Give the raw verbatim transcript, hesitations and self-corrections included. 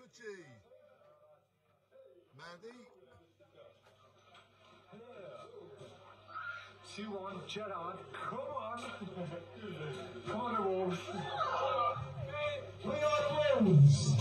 Butchie. Mandy. Two on, Jet on. Come on. Come on, the Wolves. We are friends.